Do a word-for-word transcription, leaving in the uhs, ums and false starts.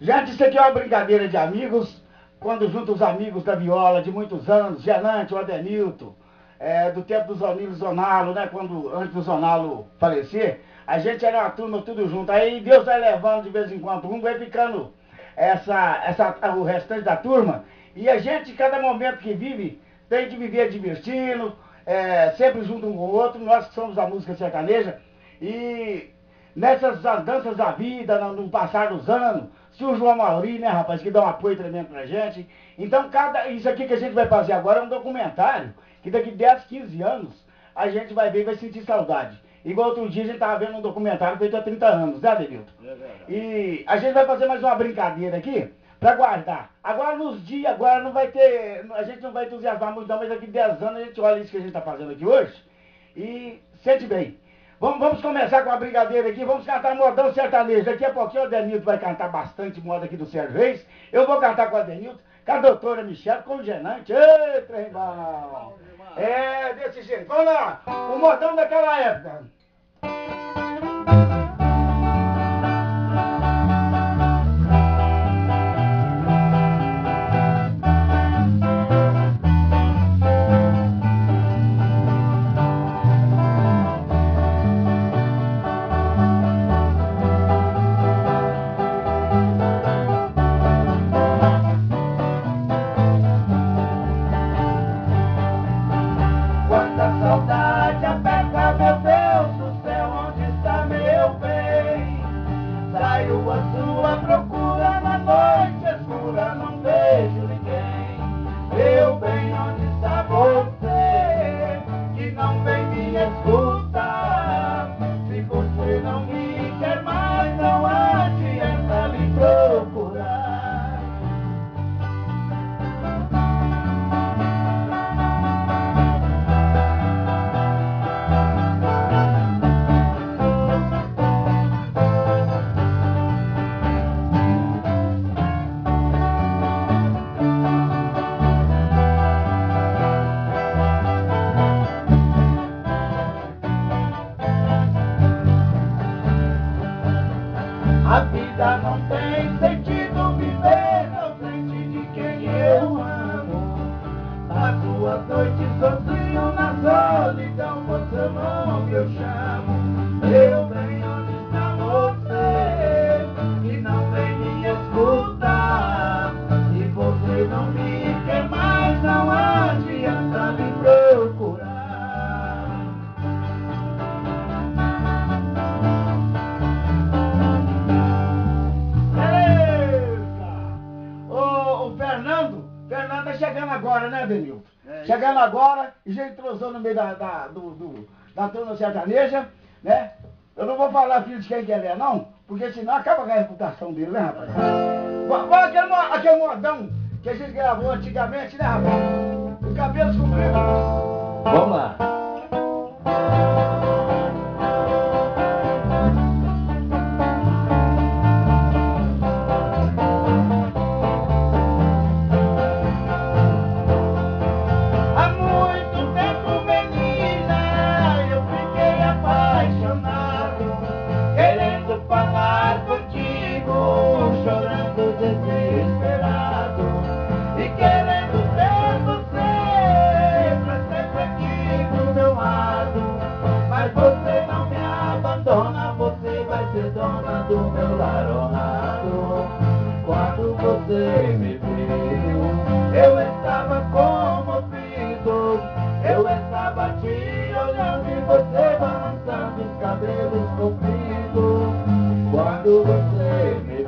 Gente, isso aqui é uma brincadeira de amigos, quando junta os amigos da viola de muitos anos, Genante, o Adenilton, é, do tempo do Zonilo Zonalo, né, quando, antes do Zonalo falecer, a gente era uma turma tudo junto, aí Deus vai levando de vez em quando, um vai ficando essa, essa, o restante da turma, e a gente, cada momento que vive, tem que viver divertindo, é, sempre junto um com o outro, nós que somos da música sertaneja, e nessas andanças da vida, no passar dos anos, se o João Mauri, né, rapaz, que dá um apoio tremendo pra gente. Então, cada, isso aqui que a gente vai fazer agora é um documentário, que daqui dez, quinze anos, a gente vai ver e vai sentir saudade. Igual outro dia a gente tava vendo um documentário feito há trinta anos, né, Adenilton? É e a gente vai fazer mais uma brincadeira aqui, pra guardar. Agora nos dias, agora não vai ter, a gente não vai entusiasmar muito não, mas daqui dez anos a gente olha isso que a gente tá fazendo aqui hoje e sente bem. Vamos, vamos começar com a brincadeira aqui, vamos cantar modão sertanejo. Daqui a pouquinho o Adenilton vai cantar bastante moda aqui do Sérgio Reis. Eu vou cantar com o Adenilton, com a doutora Michele, com o Genante. Ei, trem bom! É, desse jeito. Vamos lá, o modão daquela época. Saudade aperta, meu Deus do céu, onde está meu bem? Saiu à sua procura na noite escura, não vejo ninguém. Meu bem, onde está você? Que não vem me escutar. Se você não me quer mais, não adianta me procurar. A vida não tem sentido viver na frente de quem eu amo. As suas noites sozinho na solidão, por seu nome eu chamo. Eu bem, onde está você? Que não vem me escutar. Se você não me quer mais, não adianta me procurar. Fernando tá chegando agora, né, Adenilton? É, chegando agora, e já entrosou no meio da, da, do, do, da turma sertaneja, né? Eu não vou falar filho de quem que ele é, não, porque senão acaba com a reputação dele, né, rapaz? Olha aquele, aquele modão que a gente gravou antigamente, né, rapaz? O cabelo comprido. Vamos lá. Desesperado e querendo ter você pra sempre aqui do meu lado, mas você não me abandona, você vai ser dona do meu lar honrado. Quando você me viu, eu estava comovido, eu estava te olhando e você balançando os cabelos compridos. Quando você me